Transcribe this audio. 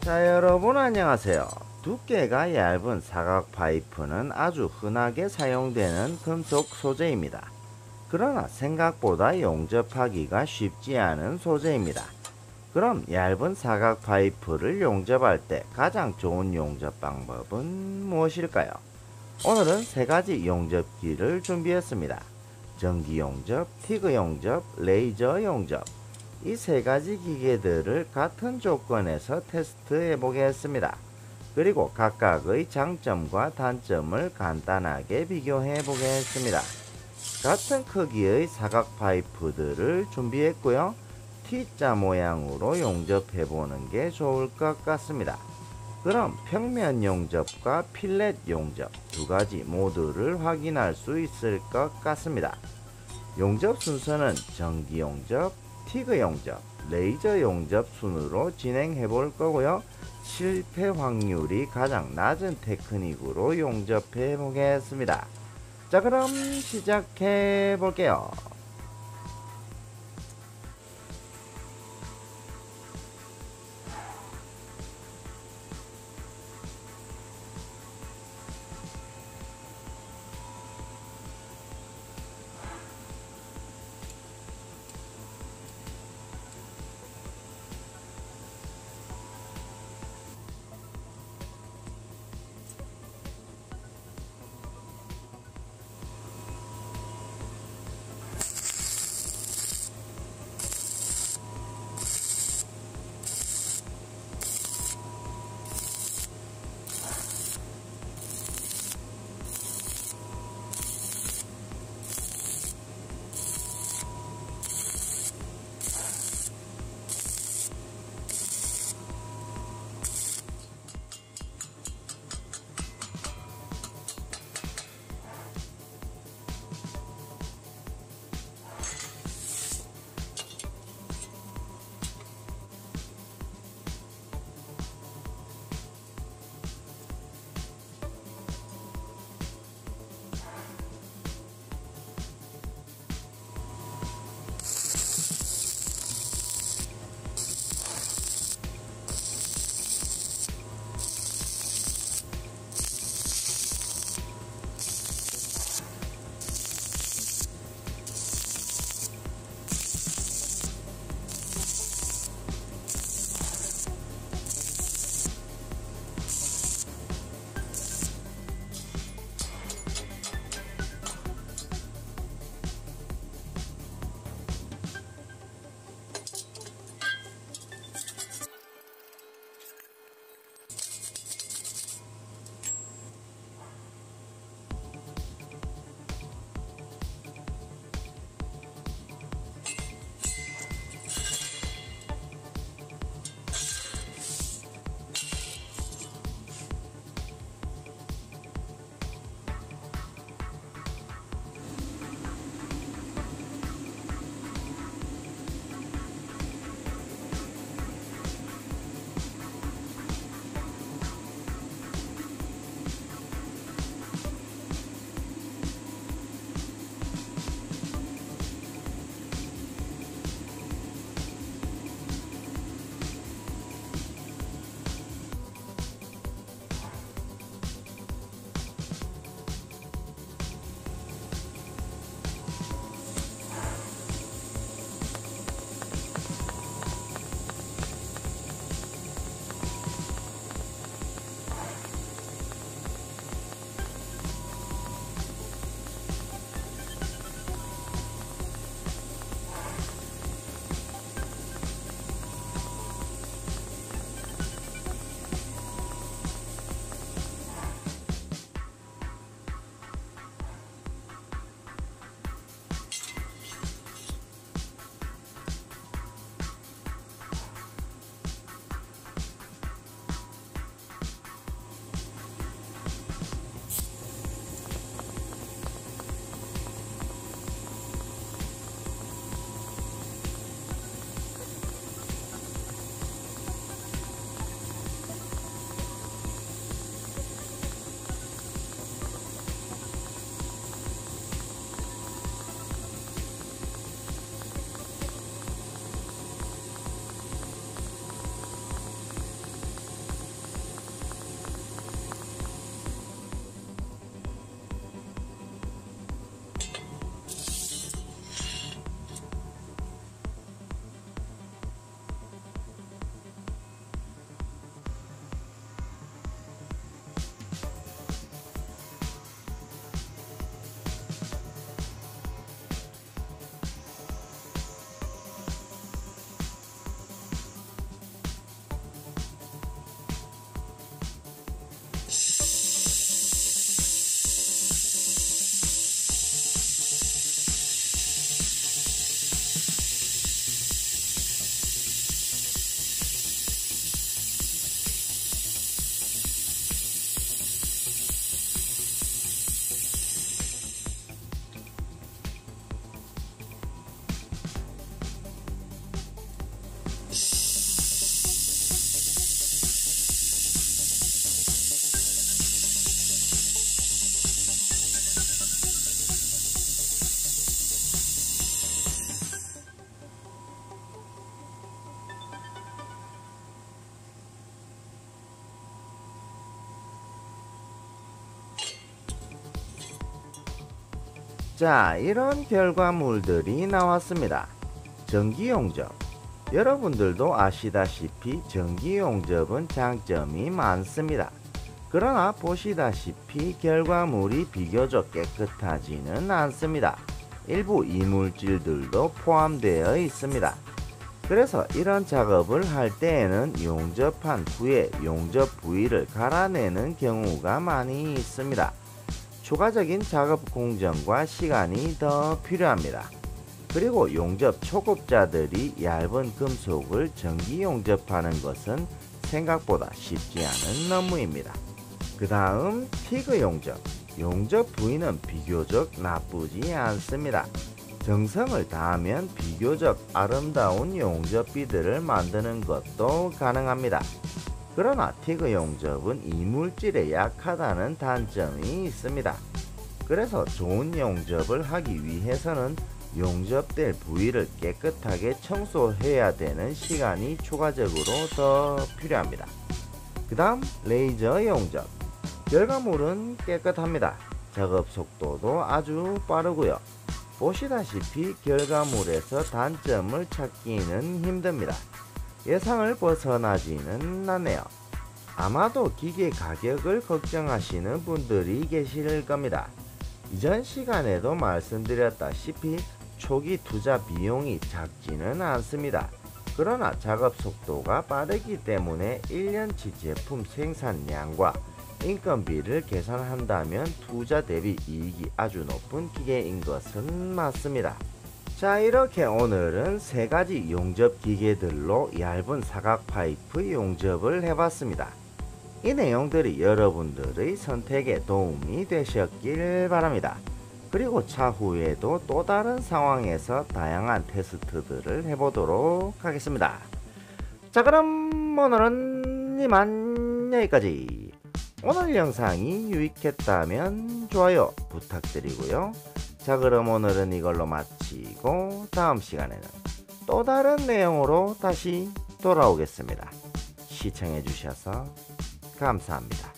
자, 여러분 안녕하세요. 두께가 얇은 사각 파이프는 아주 흔하게 사용되는 금속 소재입니다. 그러나 생각보다 용접하기가 쉽지 않은 소재입니다. 그럼 얇은 사각 파이프를 용접할 때 가장 좋은 용접 방법은 무엇일까요? 오늘은 세 가지 용접기를 준비했습니다. 전기 용접, 티그 용접, 레이저 용접. 이 세 가지 기계들을 같은 조건에서 테스트해 보겠습니다. 그리고 각각의 장점과 단점을 간단하게 비교해 보겠습니다. 같은 크기의 사각 파이프들을 준비했고요. T자 모양으로 용접해 보는 게 좋을 것 같습니다. 그럼 평면 용접과 필렛 용접 두 가지 모두를 확인할 수 있을 것 같습니다. 용접 순서는 전기 용접, 티그 용접, 레이저 용접 순으로 진행해 볼 거고요. 실패 확률이 가장 낮은 테크닉으로 용접해 보겠습니다. 자, 그럼 시작해 볼게요. 자, 이런 결과물들이 나왔습니다. 전기용접. 여러분들도 아시다시피 전기용접은 장점이 많습니다. 그러나 보시다시피 결과물이 비교적 깨끗하지는 않습니다. 일부 이물질들도 포함되어 있습니다. 그래서 이런 작업을 할 때에는 용접한 후에 용접 부위를 갈아내는 경우가 많이 있습니다. 추가적인 작업 공정과 시간이 더 필요합니다. 그리고 용접 초급자들이 얇은 금속을 전기 용접하는 것은 생각보다 쉽지 않은 업무입니다. 그 다음 티그 용접. 용접 부위는 비교적 나쁘지 않습니다. 정성을 다하면 비교적 아름다운 용접비들을 만드는 것도 가능합니다. 그러나 티그 용접은 이물질에 약하다는 단점이 있습니다. 그래서 좋은 용접을 하기 위해서는 용접될 부위를 깨끗하게 청소해야 되는 시간이 추가적으로 더 필요합니다. 그 다음 레이저 용접. 결과물은 깨끗합니다. 작업 속도도 아주 빠르고요. 보시다시피 결과물에서 단점을 찾기는 힘듭니다. 예상을 벗어나지는 않네요. 아마도 기계 가격을 걱정하시는 분들이 계실 겁니다. 이전 시간에도 말씀드렸다시피 초기 투자 비용이 작지는 않습니다. 그러나 작업 속도가 빠르기 때문에 1년치 제품 생산량과 인건비를 계산한다면 투자 대비 이익이 아주 높은 기계인 것은 맞습니다. 자, 이렇게 오늘은 3가지 용접 기계들로 얇은 사각 파이프 용접을 해봤습니다. 이 내용들이 여러분들의 선택에 도움이 되셨길 바랍니다. 그리고 차후에도 또 다른 상황에서 다양한 테스트들을 해보도록 하겠습니다. 자, 그럼 오늘은 이만 여기까지. 오늘 영상이 유익했다면 좋아요 부탁드리고요. 자, 그럼 오늘은 이걸로 마치고 다음 시간에는 또 다른 내용으로 다시 돌아오겠습니다. 시청해 주셔서 감사합니다.